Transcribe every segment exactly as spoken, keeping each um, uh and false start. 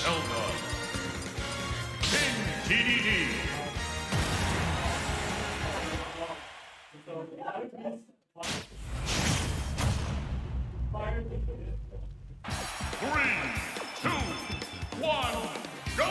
Zelda. Dedede. Three, two, one, go!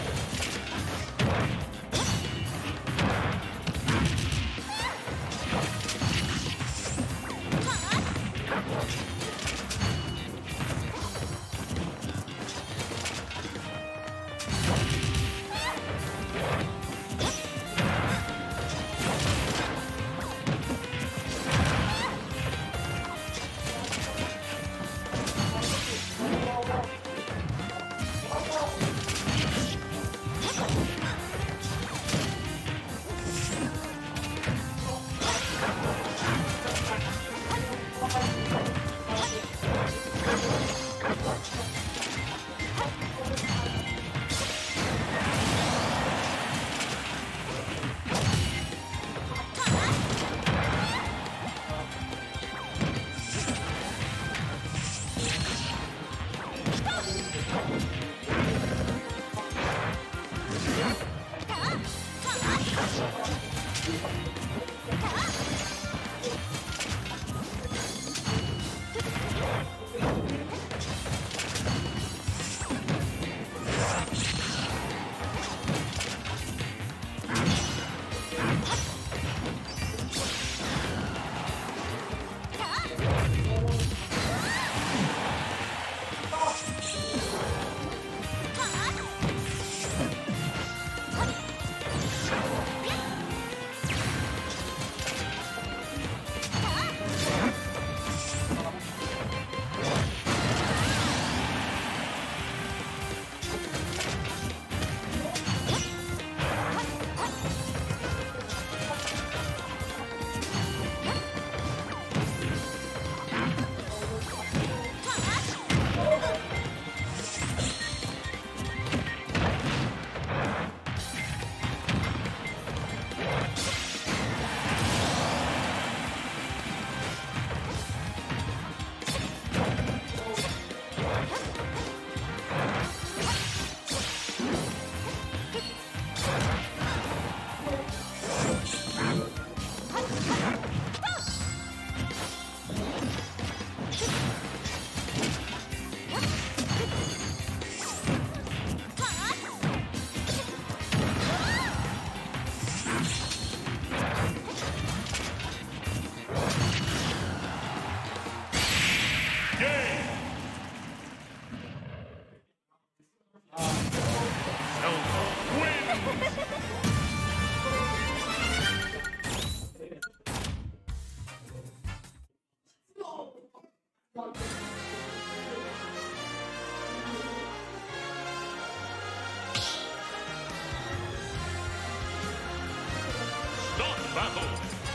Battle.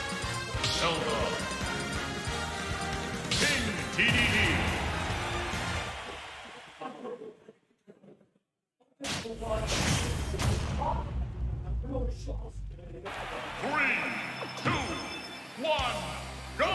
Zelda. Bin four. Three, two, one, go!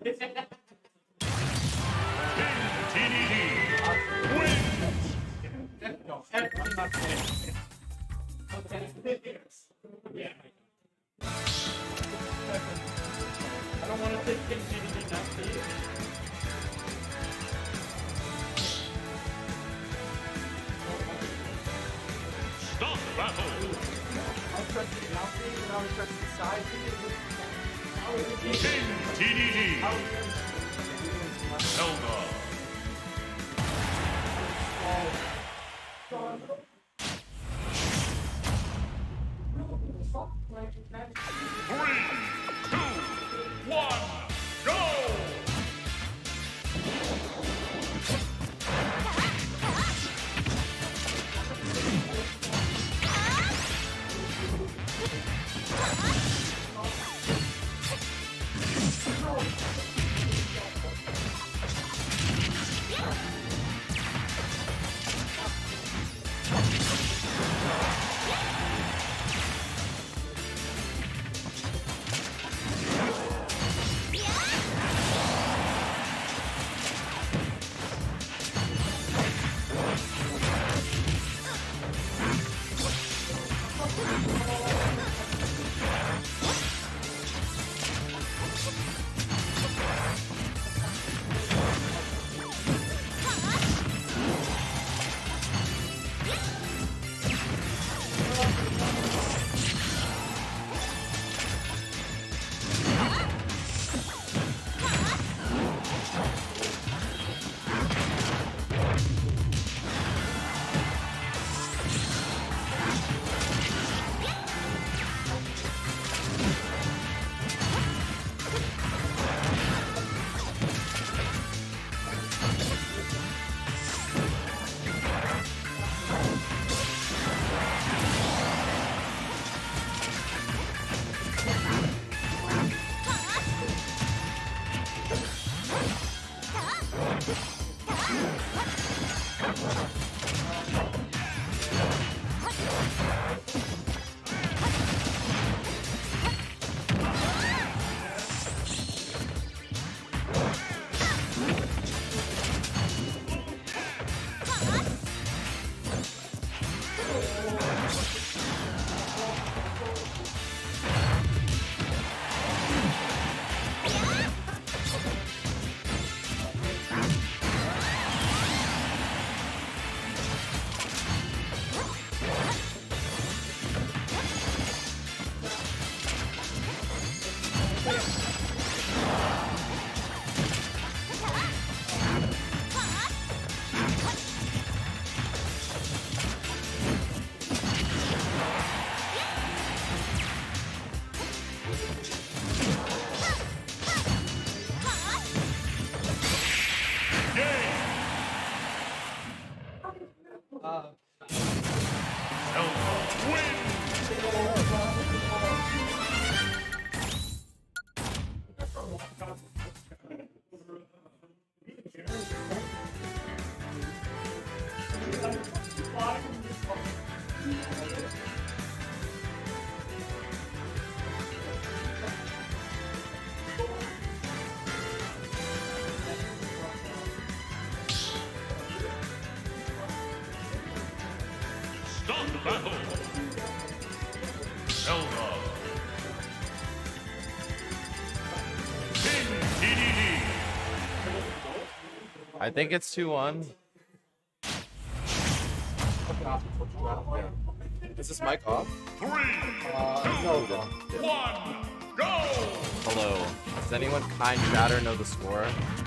I don't want to take King D D D not to you. Stop battle! I'll press the mountain and I'll press the side. King T D D! Zelda! Three, two, one, go! Stop battle! Zelda! King D D D! I think it's two one. Is this mic off? Three, Uh, two, no, no. one, go! Hello. Does anyone kind chatter know the score?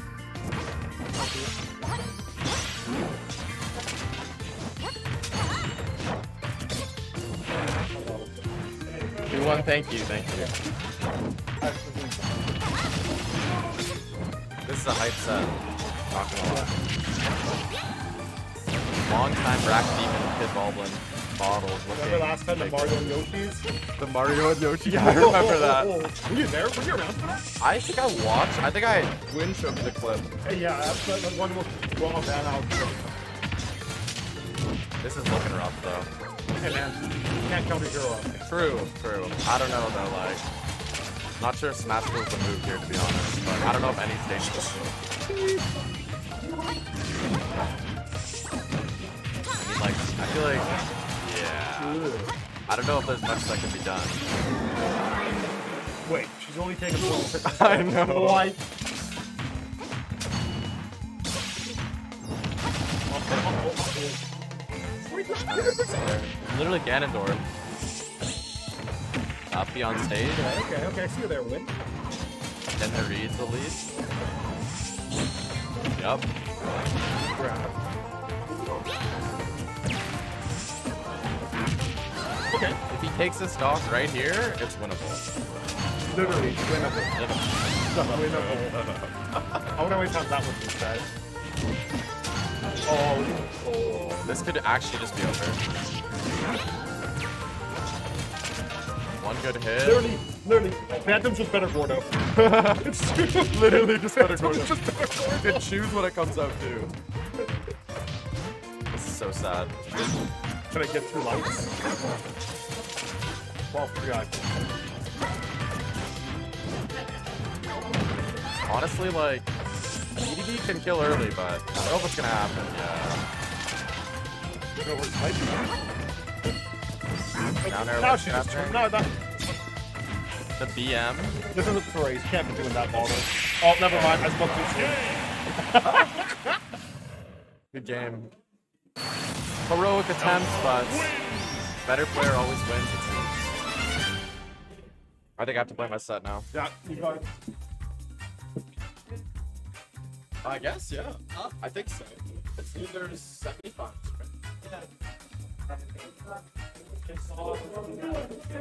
two one, thank you, thank you. This is a hype set. Not gonna lie. Long time rack demon KidBulblin bottles. Remember last time the Mario and Yoshi's? The Mario and Yoshi? Yeah, I remember that. Were you there? Were you around for that? I think I watched. I think I Gwyn showed me the clip. Hey, yeah, that's the, the one with well, man out. This is looking rough though. Hey man, you can't counter hero. True, true. I don't know though, like Not sure if Smash was the move here, to be honest, but I don't know if any stage is the move. I mean, like, I feel like, yeah. I don't know if there's much that can be done. Wait, she's only taking twelve. I know. What? Literally Ganondorf. Up beyond stage. Okay, okay, okay. I see you there, Win. Then the reads the lead. Yup. Grab. Okay. If he takes the stock right here, it's winnable. Literally, winnable. Winnable. I wonder how many times that was instead. Oh, Oh, this could actually just be over. One good hit. literally, literally. Phantom's just better Gordo. It's Literally just better Phantom's Gordo. just better You Gordo. can choose what it comes out to. This is so sad. Can I get two lights? Well, God. Honestly, like, Dedede can kill early, but I don't know what's gonna happen. Yeah. You know where it's lights? Down air, Now like, she just after. no, that. The B M. This isn't for race. Can't be doing that ball. Oh, never mind. I spoke too soon. Good game. Heroic attempt, but better player always wins, it seems. I think I have to play my set now. Yeah, you got it. I guess, yeah. I think so. It's either seventy-five.